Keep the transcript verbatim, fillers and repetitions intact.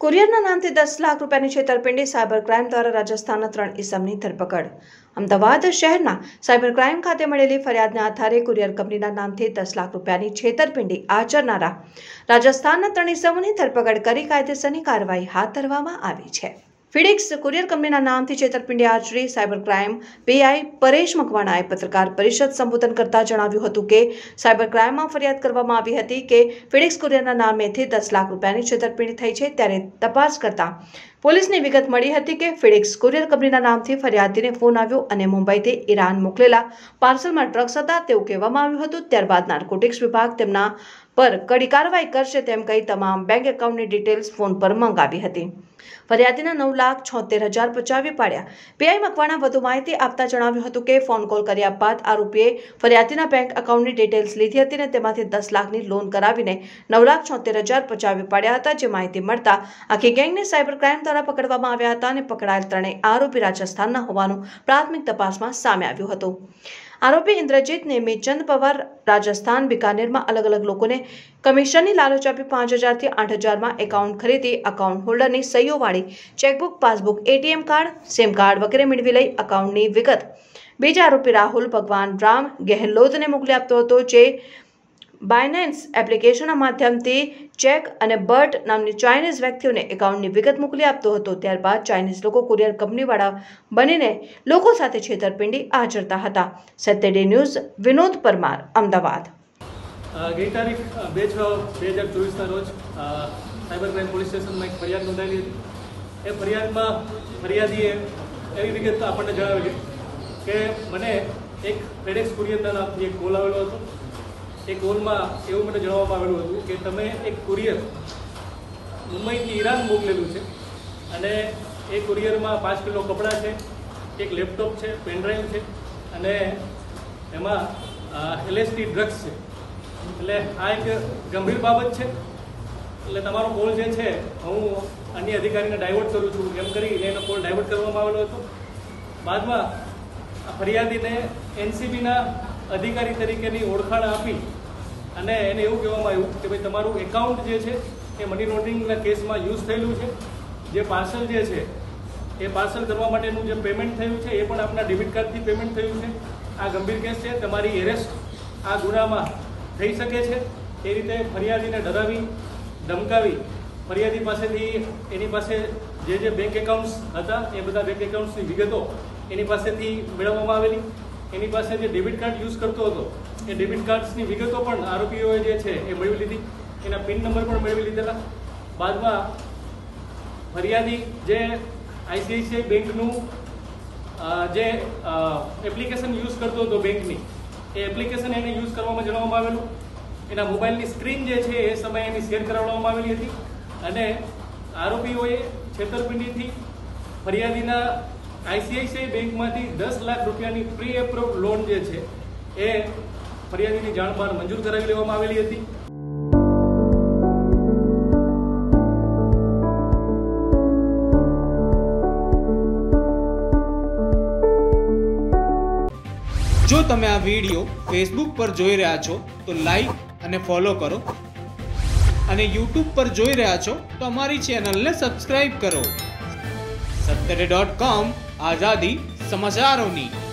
કુરિયરના નામથી દસ લાખ રૂપિયાની છેતરપિંડી સાયબર ક્રાઇમ દ્વારા રાજસ્થાનના ત્રણ ઇસમની ધરપકડ। અમદાવાદ શહેરના સાયબર ક્રાઇમ ખાતે મળેલી ફરિયાદના આધારે કુરિયર કંપનીના નામથી દસ લાખ રૂપિયાની છેતરપિંડી આચરનારા રાજસ્થાનના ત્રણ ઇસમોની ધરપકડ કરી કાયદેસરની કાર્યવાહી હાથ ધરવામાં આવી છે। ફિડિક્સ કુરિયર કંપનીના નામથી છેતરપિંડી આચરી સાયબર ક્રાઇમ પીઆઈ પરેશ મકવાણાએ પત્રકાર પરિષદ સંબોધન કરતા જણાવ્યું હતું કે સાયબર ક્રાઇમમાં ફરિયાદ કરવામાં આવી હતી કે ફિડિક્સ કુરિયરના નામેથી દસ લાખ રૂપિયાની છેતરપિંડી થઈ છે। ત્યારે તપાસ કરતા પોલીસને વિગત મળી હતી કે ફિડિક્સ કુરિયર કંપનીના નામથી ફરિયાદીને ફોન આવ્યો અને મુંબઈથી ઈરાન મોકલેલા પાર્સલમાં ડ્રગ્સ હતા તેવું કહેવામાં આવ્યું હતું। ત્યારબાદ નાર્કોટિક્સ વિભાગ તેમના પર કડી કાર્યવાહી કરશે તેમ કહી તમામ બેંક એકાઉન્ટની ડિટેલ્સ ફોન પર મંગાવી હતી। ફરિયાદીના નવ લાખ છોતેર હજાર પચાવી પાડ્યા। પીઆઈ મકવાણા વધુ માહિતી આપતા જણાવ્યું હતું કે ફોન કોલ કર્યા બાદ આરોપીએ ફરિયાદીના બેંક એકાઉન્ટની ડિટેલ્સ લીધી હતી અને તેમાંથી દસ લાખની લોન કરાવીને નવ લાખ છોતેર હજાર પચાવી પાડ્યા હતા। જે માહિતી મળતા આખી ગેંગને સાયબર ક્રાઇમ દ્વારા પકડવામાં આવ્યા હતા અને પકડાયેલ ત્રણેય આરોપી રાજસ્થાનના હોવાનું પ્રાથમિક તપાસમાં સામે આવ્યું હતું। આરોપી ઇન્દ્રજીત નેમીચંદ પવાર રાજસ્થાન બિકાનેરમાં અલગ અલગ લોકોને કમિશનની લાલચ આપી પાંચ હજારથી આઠ હજારમાં એકાઉન્ટ ખરીદી અકાઉન્ટ હોલ્ડરની સહીઓવાળી chequebook passbook ATM card SIM card વગેરે મેળવી લઈ અકાઉન્ટની વિગત બીજા આરોપી રાહુલ ભગવાન રામ ગેહલોતને મોકલી આપતો હતો, જે બાયનેન્સ એપ્લિકેશનના માધ્યમથી ચેક અને બર્ટ નામની ચાઇનીઝ વ્યક્તિઓને એકાઉન્ટની વિગત મોકલી આપતો હતો। ત્યારબાદ ચાઇનીઝ લોકો કુરિયર કંપનીવાળા બનીને લોકો સાથે છેતરપિંડી આચરતા હતા। સત્યડે ન્યૂઝ વિનોદ પરમાર, અમદાવાદ। ગઈ તારીખ બે છ બે હજાર ચોવીસના રોજ સાયબર ક્રાઇમ પોલીસ સ્ટેશનમાં એક ફરિયાદ નોંધાયેલી હતી। એ ફરિયાદમાં ફરિયાદીએ એવી વિગત આપણને જણાવેલી કે મને એક ફેડેક્સ કુરિયરના નામથી એક કોલ આવેલો હતો। એ કોલમાં એવું મને જણાવવામાં આવેલું હતું કે તમે એક કુરિયર મુંબઈથી ઈરાન મોકલેલું છે અને એ કુરિયરમાં પાંચ કિલો કપડાં છે, એક લેપટોપ છે, પેનડ્રાઈવ છે અને એમાં એલએસડી ડ્રગ્સ છે। એટલે આ એક ગંભીર બાબત છે। એટલે તમારો કોલ જે છે હું અન્ય અધિકારીને ડાયવર્ટ કરું છું એમ કરી એનો કોલ ડાયવર્ટ કરવામાં આવેલો હતો। બાદમાં ફરિયાદીને એનસીબીના અધિકારી તરીકેની ઓળખાણ આપી અને એને એવું કહેવામાં આવ્યું કે ભાઈ તમારું એકાઉન્ટ જે છે એ મની લોન્ડરિંગના કેસમાં યુઝ થયેલું છે। જે પાર્સલ જે છે એ પાર્સલ કરવા માટેનું જે પેમેન્ટ થયું છે એ પણ આપણા ડેબિટ કાર્ડથી પેમેન્ટ થયું છે। આ ગંભીર કેસ છે, તમારી એરેસ્ટ આ ગુનામાં થઈ શકે છે। એ રીતે ફરિયાદીને ડરાવી ધમકાવી ફરિયાદી પાસેથી એની પાસે જે જે બેંક એકાઉન્ટ્સ હતા એ બધા બેંક એકાઉન્ટ્સની વિગતો એની પાસેથી મેળવવામાં આવેલી। એની પાસે જે ડેબિટ કાર્ડ યુઝ કરતો હતો એ ડેબિટ કાર્ડ્સની વિગતો પણ આરોપીઓએ જે છે એ મેળવી લીધી, એના પિન નંબર પણ મેળવી લીધેલા। બાદમાં ફરિયાદી જે આઈસીઆઈસીઆઈ બેંકનું જે એપ્લિકેશન યુઝ કરતો હતો બેંકની, એ એપ્લિકેશન એને યુઝ કરવામાં જણાવવામાં આવેલું। એના મોબાઈલની સ્ક્રીન જે છે એ સમયે એની શેર કરાવવામાં આવેલી હતી અને આરોપીઓએ છેતરપિંડીથી ફરિયાદીના આઈસીઆઈસીઆઈ બેંકમાંથી દસ લાખ રૂપિયાની પ્રી એપ્રુવ લોન જે છે એ ફરિયાદીની જાણ બહાર મંજૂર કરાવી લેવામાં આવેલી હતી। જો તમે આ વિડીયો ફેસબુક પર જોઈ રહ્યા છો તો લાઈક અને ફોલો કરો અને યુટ્યુબ પર જોઈ રહ્યા છો તો અમારી ચેનલને સબસ્ક્રાઇબ કરો। સત્તરે ડોટ કોમ, આઝાદી સમાચારોની।